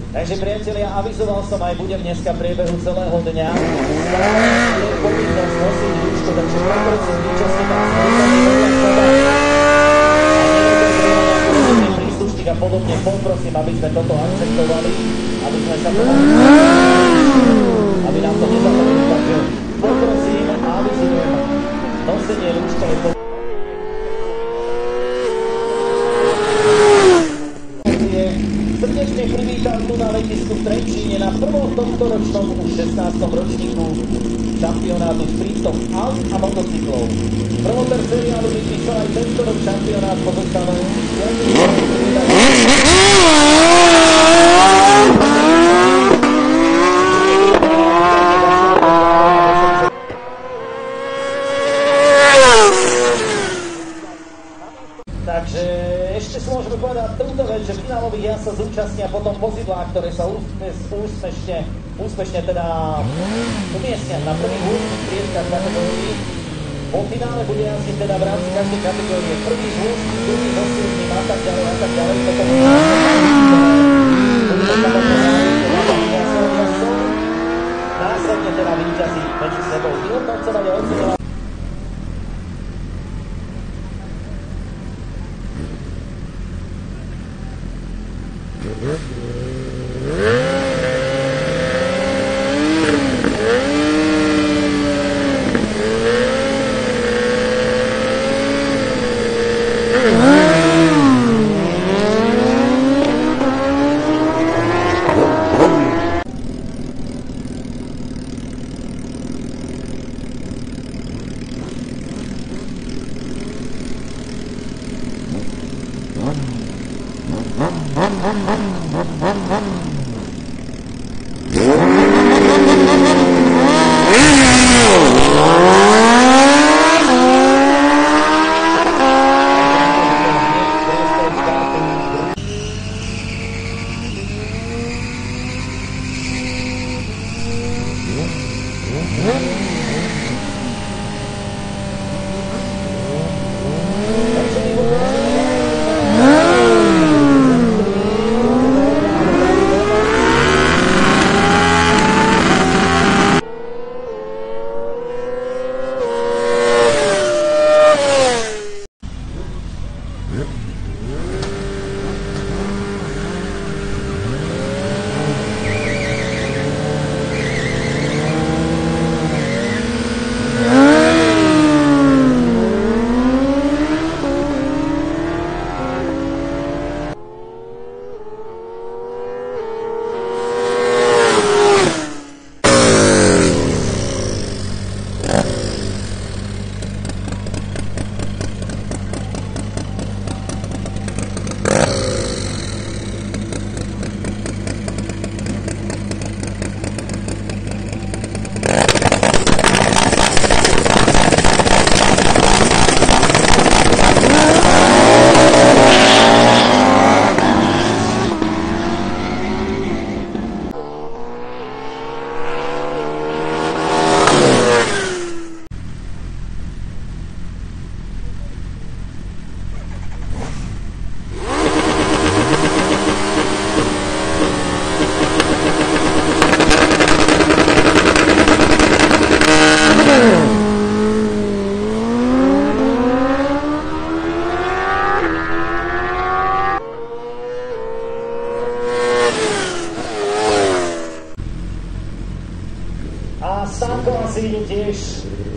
Takže priatelia, avizoval som aj budem dneska v priebehu celého dňa. Stále je povinnosť nosiť rúško, takže poprosím účastníka a podobne poprosím, aby sme toto akceptovali, aby sme sa aby nám to nezapadlo, takže poprosím a avizujem nosenie rúška je to. Srdečne privítal tu na letisku v Trenčíne na prvom tohtoročnom už 16. ročníku šampionátu sprintov aut a motocyklov. Promotor seriálu vypísal aj tento rok šampionát pozostávajúci z Takže ešte si môžeme povedať túto vec, že finálových jazd sa zúčastnia potom vozidlá, ktoré sa úspešne teda umiestnia na prvých 8 priečkách kategórií. Po finále bude jazdiť teda v rámci každej kategórie prvý z 8, druhý zo 7 a tak ďalej a tak ďalej. Následne teda víťazí medzi sebou vyhodnocovať a oceňovať. A Sanko asi idú tiež